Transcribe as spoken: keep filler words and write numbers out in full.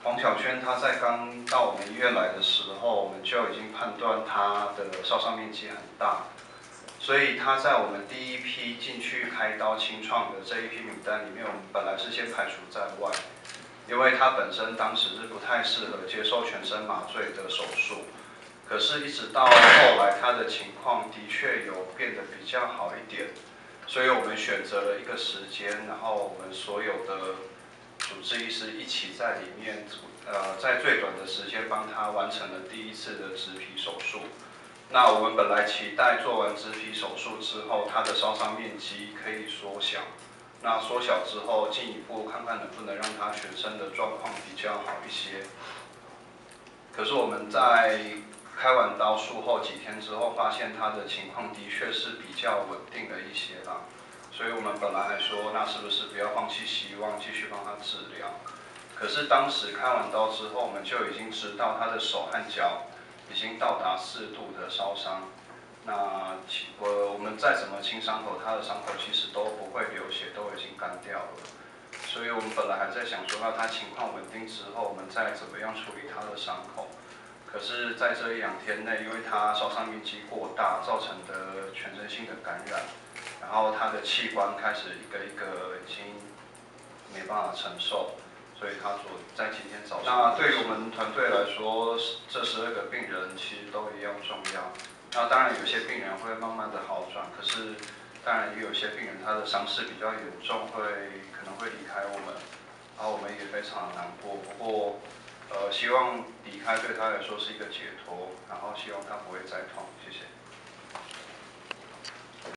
黄小娟她在刚到我们医院来的时候，我们就已经判断她的烧伤面积很大，所以她在我们第一批进去开刀清创的这一批名单里面，我们本来是先排除在外，因为她本身当时是不太适合接受全身麻醉的手术。可是，一直到后来，她的情况的确有变得比较好一点，所以我们选择了一个时间，然后我们所有的主治医师一起在里面，呃，在最短的时间帮她完成了第一次的植皮手术。那我们本来期待做完植皮手术之后，她的烧伤面积可以缩小。那缩小之后，进一步看看能不能让她全身的状况比较好一些。可是我们在开完刀术后几天之后，发现她的情况的确是比较稳定了一些啦。所以我们本来还说，那是不是不要放弃希望，继续帮她治疗？可是当时开完刀之后，我们就已经知道她的手和脚已经到达四度的烧伤。那我我们再怎么清伤口，她的伤口其实都不会流血，都已经干掉了。所以我们本来还在想说，那她情况稳定之后，我们再怎么样处理她的伤口。可是，在这一两天内，因为她烧伤面积过大，造成的全身性的感染，然后她的器官开始一个一个已经没办法承受，所以她昨在今天早上。那对于我们团队来说，这十二个病人其实都一样重要。那当然，有些病人会慢慢的好转，可是当然也有些病人他的伤势比较严重，会可能会离开我们，然后我们也非常的难过。不过，呃，希望离开对他来说是一个解脱，然后希望他不会再痛。谢谢。